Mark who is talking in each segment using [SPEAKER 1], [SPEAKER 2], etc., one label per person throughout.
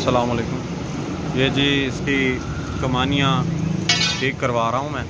[SPEAKER 1] अस्सलाम वालेकुम। ये जी इसकी कमानियाँ ठीक करवा रहा हूँ मैं।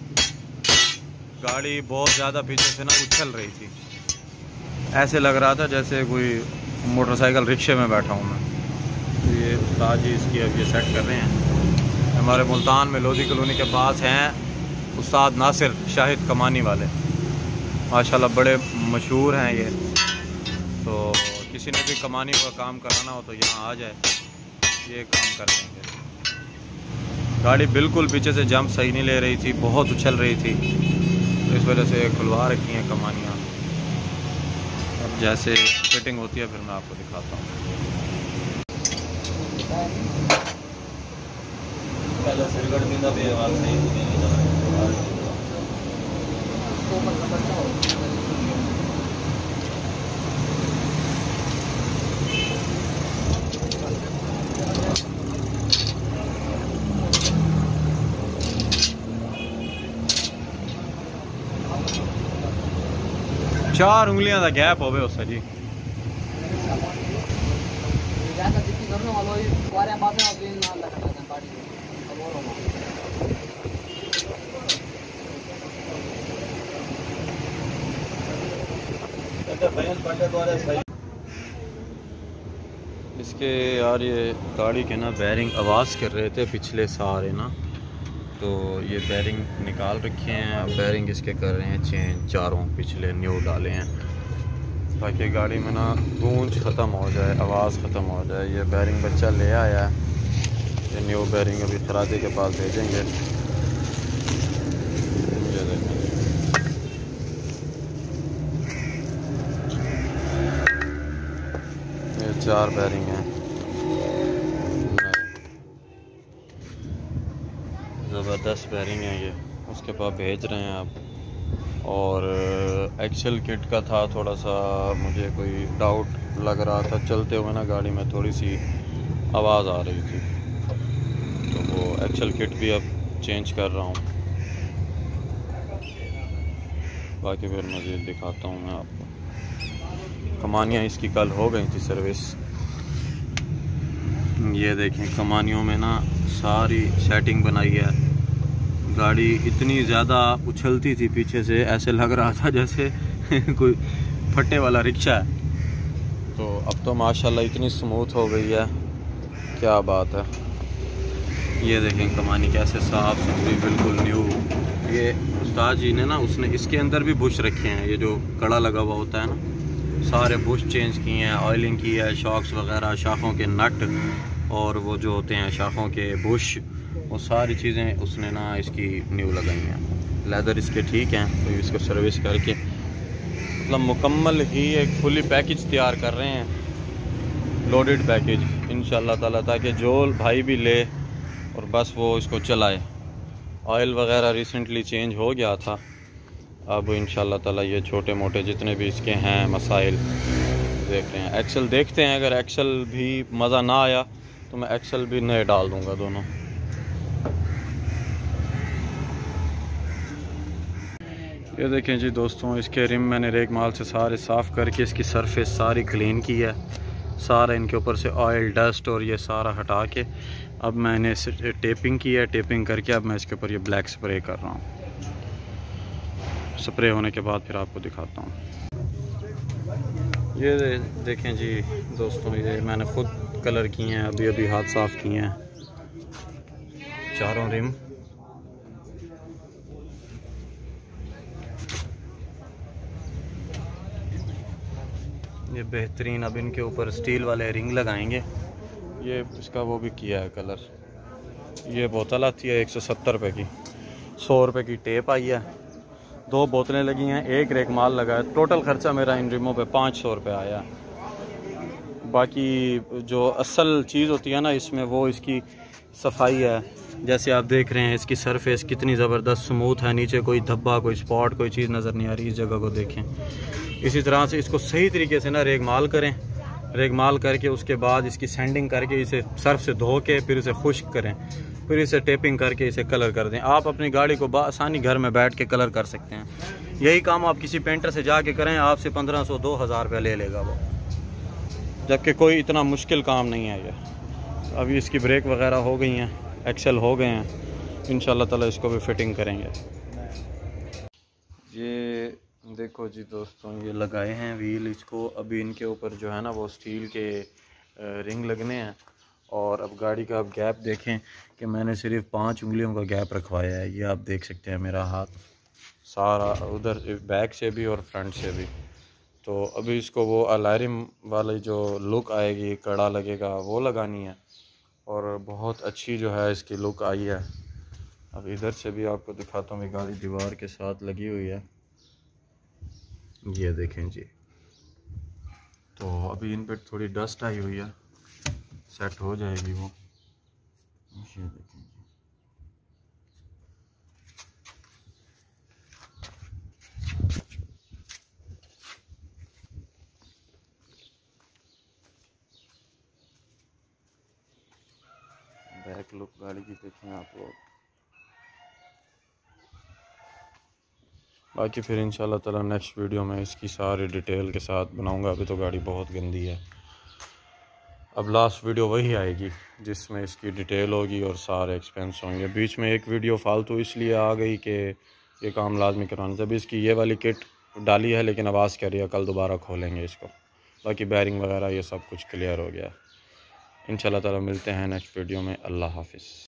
[SPEAKER 1] गाड़ी बहुत ज़्यादा पीछे से ना उछल रही थी, ऐसे लग रहा था जैसे कोई मोटरसाइकिल रिक्शे में बैठा हूँ मैं। ये उस्ताद जी इसकी अब ये सेट कर रहे हैं। हमारे मुल्तान में लोधी कॉलोनी के पास हैं उस्ताद नासिर शाहिद कमानी वाले, माशाल्लाह बड़े मशहूर हैं ये। तो किसी ने भी कमानी का काम कराना हो तो यहाँ आ जाए, ये काम कर देंगे। गाड़ी बिल्कुल पीछे से जंप सही नहीं ले रही थी, बहुत उछल रही थी, तो इस वजह से खुलवा रखी हैं कमानियाँ। अब जैसे फिटिंग होती है फिर मैं आपको दिखाता हूँ। चार उंगलियां का गैप हो उस जी। इसके यार ये गाड़ी के ना बैरिंग आवाज़ कर रहे थे पिछले सारे ना, तो ये बैरिंग निकाल रखे हैं। अब बैरिंग इसके कर रहे हैं चेंज, चारों पिछले न्यू डाले हैं ताकि गाड़ी में ना गूंज ख़त्म हो जाए, आवाज़ ख़त्म हो जाए। ये बैरिंग बच्चा ले आया है, ये न्यू बैरिंग अभी खरादे के पास भेजेंगे। ये देखें, ये 4 बैरिंग हैं, ज़बरदस्त बैरिंग है ये, उसके पास भेज रहे हैं आप। और एक्सेल किट का था, थोड़ा सा मुझे कोई डाउट लग रहा था, चलते हुए ना गाड़ी में थोड़ी सी आवाज़ आ रही थी, तो वो एक्सेल किट भी अब चेंज कर रहा हूँ। बाकी फिर मज़ीद दिखाता हूँ मैं आपको। कमानियाँ इसकी कल हो गई थी सर्विस। ये देखें, कमानियों में ना सारी सेटिंग बनाई है। गाड़ी इतनी ज़्यादा उछलती थी पीछे से, ऐसे लग रहा था जैसे कोई फट्टे वाला रिक्शा है। तो अब तो माशाल्लाह इतनी स्मूथ हो गई है, क्या बात है। ये देखें कमानी कैसे साफ़ सुथरी बिल्कुल न्यू। ये उस्ताद जी ने ना उसने इसके अंदर भी बुश रखे हैं, ये जो कड़ा लगा हुआ होता है ना, सारे बुश चेंज किए हैं, ऑयलिंग की है, शॉक्स वगैरह, शाखों के नट और वो जो होते हैं शाखों के बुश, वो सारी चीज़ें उसने ना इसकी न्यू लगाई हैं। लेदर इसके ठीक हैं, तो इसको सर्विस करके मतलब मुकम्मल ही एक फुली पैकेज तैयार कर रहे हैं, लोडेड पैकेज इंशाल्लाह ताला, ताकि जो भाई भी ले और बस वो इसको चलाए। ऑयल वगैरह रिसेंटली चेंज हो गया था, अब इंशाल्लाह ताला ये छोटे मोटे जितने भी इसके हैं मसाइल देख रहे हैं। एक्सल देखते हैं, अगर एक्सल भी मज़ा ना आया तो मैं एक्सल भी नए डाल दूँगा दोनों। ये देखें जी दोस्तों, इसके रिम मैंने रेग माल से सारे साफ़ करके इसकी सरफेस सारी क्लीन की है, सारा इनके ऊपर से ऑयल डस्ट और ये सारा हटा के अब मैंने टेपिंग की है। टेपिंग करके अब मैं इसके ऊपर ये ब्लैक स्प्रे कर रहा हूँ। स्प्रे होने के बाद फिर आपको दिखाता हूँ। ये देखें जी दोस्तों, ये मैंने खुद कलर किए हैं, अभी अभी हाथ साफ़ किए हैं चारों रिम। ये बेहतरीन, अब इनके ऊपर स्टील वाले रिंग लगाएंगे। ये इसका वो भी किया है कलर। ये बोतल आती है 170 रुपये की, 100 रुपये की टेप आई है, 2 बोतलें लगी हैं, एक रेक माल लगा है। टोटल खर्चा मेरा इन रिमों पे 500 रुपये आया। बाकी जो असल चीज़ होती है ना इसमें, वो इसकी सफाई है। जैसे आप देख रहे हैं इसकी सरफेस कितनी ज़बरदस्त स्मूथ है, नीचे कोई धब्बा, कोई स्पॉट, कोई चीज़ नज़र नहीं आ रही। इस जगह को देखें। इसी तरह से इसको सही तरीके से ना रेगमाल करें, रेगमाल करके उसके बाद इसकी सैंडिंग करके इसे सर्फ से धो के फिर इसे खुश्क करें, फिर इसे टेपिंग करके इसे कलर कर दें। आप अपनी गाड़ी को आसानी घर में बैठ के कलर कर सकते हैं। यही काम आप किसी पेंटर से जाके करें, आपसे 1500-2000 रुपये ले लेगा वो, जबकि कोई इतना मुश्किल काम नहीं है ये। अभी इसकी ब्रेक वगैरह हो गई हैं, एक्सेल हो गए हैं, इंशाल्लाह ताला इसको भी फिटिंग करेंगे। ये देखो जी दोस्तों, ये लगाए हैं व्हील इसको। अभी इनके ऊपर जो है ना वो स्टील के रिंग लगने हैं। और अब गाड़ी का आप गैप देखें कि मैंने सिर्फ 5 उंगलियों का गैप रखवाया है। ये आप देख सकते हैं मेरा हाथ सारा, उधर बैक से भी और फ्रंट से भी। तो अभी इसको वो अलार्म वाली जो लुक आएगी, कड़ा लगेगा, वो लगानी है। और बहुत अच्छी जो है इसकी लुक आई है। अब इधर से भी आपको दिखाता हूँ, गाड़ी दीवार के साथ लगी हुई है, ये देखें जी। तो अभी इन पर थोड़ी डस्ट आई हुई है, सेट हो जाएगी वो। ये देखें जी, बैक लुक गाड़ी की देखें आप लोग। बाकी फिर इंशाल्लाह ताला नेक्स्ट वीडियो में इसकी सारी डिटेल के साथ बनाऊंगा। अभी तो गाड़ी बहुत गंदी है। अब लास्ट वीडियो वही आएगी जिसमें इसकी डिटेल होगी और सारे एक्सपेंस होंगे। बीच में एक वीडियो फालतू इसलिए आ गई कि ये काम लाजमी कराना। जब इसकी ये वाली किट डाली है लेकिन आवाज़ कर रही है, कल दोबारा खोलेंगे इसको। बाकी बैरिंग वगैरह ये सब कुछ क्लियर हो गया। इंशाल्लाह ताला मिलते हैं नेक्स्ट वीडियो में। अल्लाह हाफिज़।